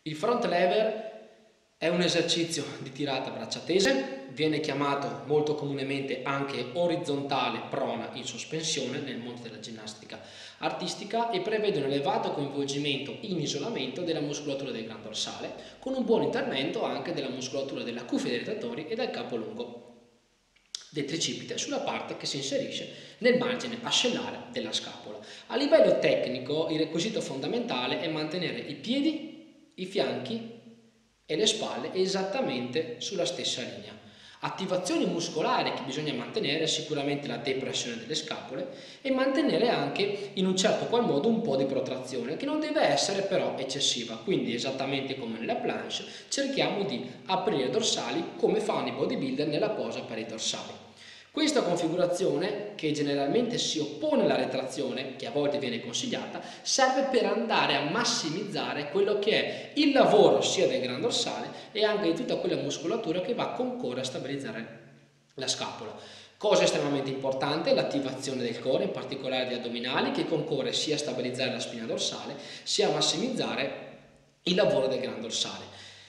Il front lever è un esercizio di tirata a braccia tese, viene chiamato molto comunemente anche orizzontale prona in sospensione nel mondo della ginnastica artistica e prevede un elevato coinvolgimento in isolamento della muscolatura del gran dorsale, con un buon intervento anche della muscolatura della cuffia dei rotatori e del capo lungo del tricipite sulla parte che si inserisce nel margine ascellare della scapola. A livello tecnico il requisito fondamentale è mantenere i piedi, i fianchi e le spalle esattamente sulla stessa linea. Attivazioni muscolari che bisogna mantenere sicuramente la depressione delle scapole e mantenere anche in un certo qual modo un po' di protrazione che non deve essere però eccessiva, quindi esattamente come nella planche cerchiamo di aprire i dorsali come fanno i bodybuilder nella posa per i dorsali. Questa configurazione, che generalmente si oppone alla retrazione, che a volte viene consigliata, serve per andare a massimizzare quello che è il lavoro sia del gran dorsale e anche di tutta quella muscolatura che va a concorrere a stabilizzare la scapola. Cosa estremamente importante, l'attivazione del core, in particolare di addominali, che concorre sia a stabilizzare la spina dorsale, sia a massimizzare il lavoro del gran dorsale.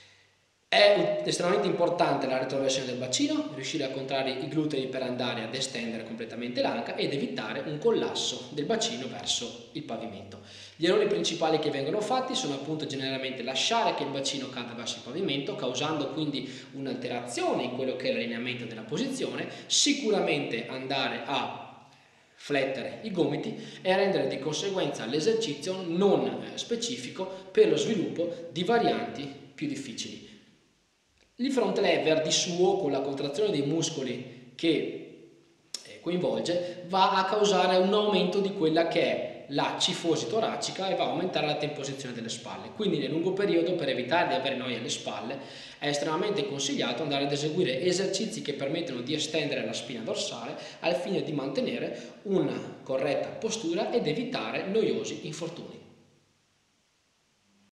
È estremamente importante la retroversione del bacino, riuscire a contrarre i glutei per andare ad estendere completamente l'anca ed evitare un collasso del bacino verso il pavimento. Gli errori principali che vengono fatti sono appunto generalmente lasciare che il bacino cada verso il pavimento, causando quindi un'alterazione in quello che è l'allineamento della posizione, sicuramente andare a flettere i gomiti e rendere di conseguenza l'esercizio non specifico per lo sviluppo di varianti più difficili. Il front lever di suo, con la contrazione dei muscoli che coinvolge, va a causare un aumento di quella che è la cifosi toracica e va a aumentare la temposizione delle spalle. Quindi nel lungo periodo, per evitare di avere noia alle spalle, è estremamente consigliato andare ad eseguire esercizi che permettono di estendere la spina dorsale al fine di mantenere una corretta postura ed evitare noiosi infortuni.